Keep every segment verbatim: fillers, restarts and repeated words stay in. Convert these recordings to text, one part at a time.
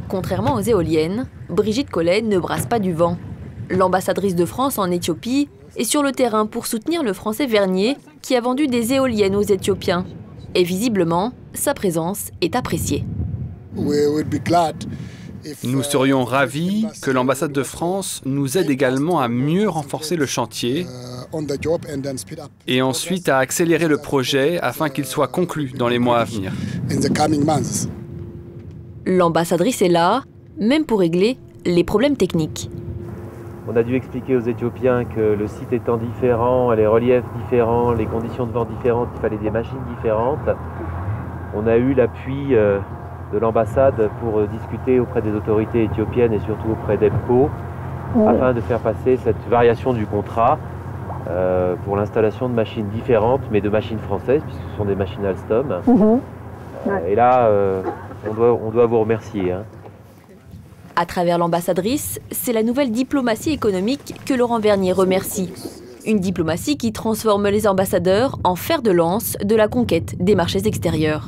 Contrairement aux éoliennes, Brigitte Collet ne brasse pas du vent. L'ambassadrice de France en Éthiopie est sur le terrain pour soutenir le Français Vernier qui a vendu des éoliennes aux Éthiopiens. Et visiblement, sa présence est appréciée. Nous serions ravis que l'ambassade de France nous aide également à mieux renforcer le chantier et ensuite à accélérer le projet afin qu'il soit conclu dans les mois à venir. L'ambassadrice est là, même pour régler les problèmes techniques. On a dû expliquer aux Éthiopiens que le site étant différent, les reliefs différents, les conditions de vent différentes, il fallait des machines différentes. On a eu l'appui de l'ambassade pour discuter auprès des autorités éthiopiennes et surtout auprès d'EPCO afin de faire passer cette variation du contrat euh, pour l'installation de machines différentes, mais de machines françaises, puisque ce sont des machines Alstom. Mmh. Euh, ouais. Et là, euh, on, doit, on doit vous remercier. Hein. À travers l'ambassadrice, c'est la nouvelle diplomatie économique que Laurent Vernier remercie. Une diplomatie qui transforme les ambassadeurs en fer de lance de la conquête des marchés extérieurs.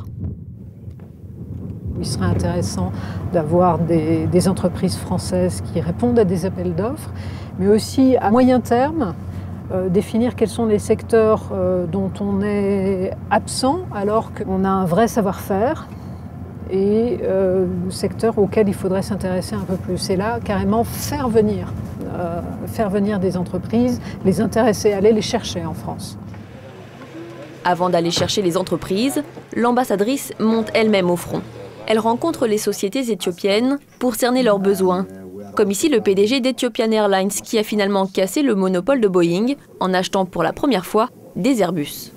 Il serait intéressant d'avoir des, des entreprises françaises qui répondent à des appels d'offres, mais aussi à moyen terme, euh, définir quels sont les secteurs euh, dont on est absent alors qu'on a un vrai savoir-faire et euh, secteurs auxquels il faudrait s'intéresser un peu plus. Et là, carrément, faire venir, euh, faire venir des entreprises, les intéresser, aller les chercher en France. Avant d'aller chercher les entreprises, l'ambassadrice monte elle-même au front. Elle rencontre les sociétés éthiopiennes pour cerner leurs besoins. Comme ici le P D G d'Ethiopian Airlines qui a finalement cassé le monopole de Boeing en achetant pour la première fois des Airbus.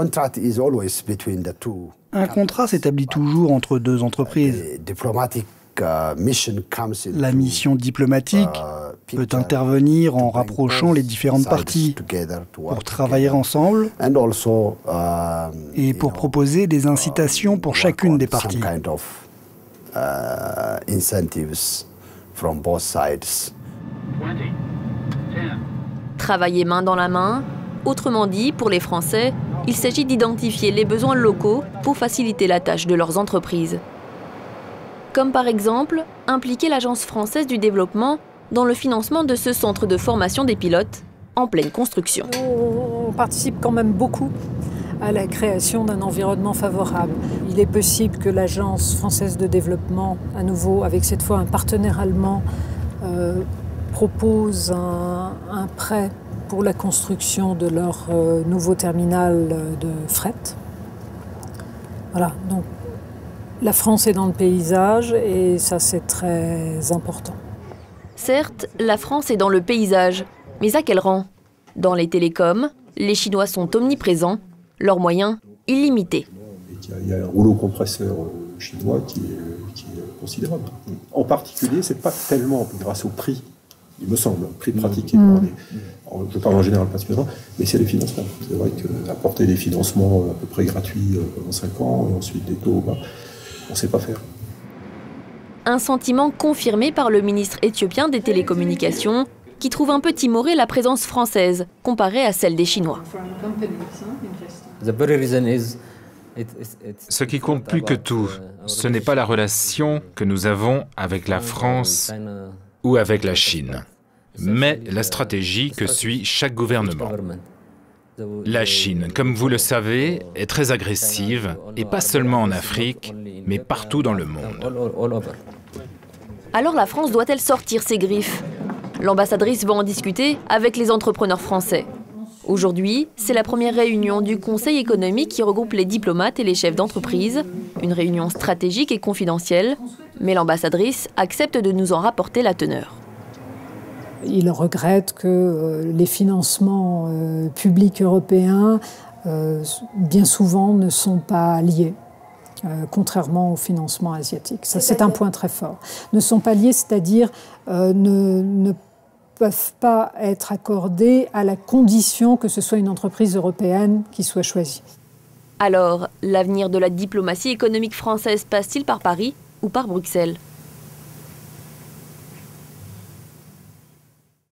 Un contrat s'établit toujours entre deux entreprises. La mission diplomatique peut intervenir en rapprochant les différentes parties pour travailler ensemble et pour proposer des incitations pour chacune des parties. Travailler main dans la main, autrement dit, pour les Français, il s'agit d'identifier les besoins locaux pour faciliter la tâche de leurs entreprises. Comme par exemple, impliquer l'Agence française du développement dans le financement de ce centre de formation des pilotes en pleine construction. On participe quand même beaucoup à la création d'un environnement favorable. Il est possible que l'Agence française de développement, à nouveau avec cette fois un partenaire allemand, euh, propose un, un prêt pour la construction de leur euh, nouveau terminal de fret. Voilà, donc la France est dans le paysage et ça c'est très important. Certes, la France est dans le paysage, mais à quel rang? Dans les télécoms, les Chinois sont omniprésents, leurs moyens illimités. Il y a un rouleau compresseur chinois qui est, qui est considérable. En particulier, ce n'est pas tellement grâce au prix, il me semble, prix pratiqué par les... Je parle en général pas spécialement, mais c'est les financements. C'est vrai qu'apporter des financements à peu près gratuits pendant cinq ans, et ensuite des taux, bah, on ne sait pas faire. Un sentiment confirmé par le ministre éthiopien des Télécommunications, qui trouve un peu timorée la présence française, comparée à celle des Chinois. Ce qui compte plus que tout, ce n'est pas la relation que nous avons avec la France ou avec la Chine, mais la stratégie que suit chaque gouvernement. La Chine, comme vous le savez, est très agressive, et pas seulement en Afrique, mais partout dans le monde. Alors la France doit-elle sortir ses griffes? L'ambassadrice va en discuter avec les entrepreneurs français. Aujourd'hui, c'est la première réunion du Conseil économique qui regroupe les diplomates et les chefs d'entreprise. Une réunion stratégique et confidentielle, mais l'ambassadrice accepte de nous en rapporter la teneur. Il regrette que euh, les financements euh, publics européens, euh, bien souvent, ne sont pas liés, euh, contrairement aux financements asiatiques. Ça, c'est un point très fort. Ne sont pas liés, c'est-à-dire euh, ne, ne peuvent pas être accordés à la condition que ce soit une entreprise européenne qui soit choisie. Alors, l'avenir de la diplomatie économique française passe-t-il par Paris ou par Bruxelles ?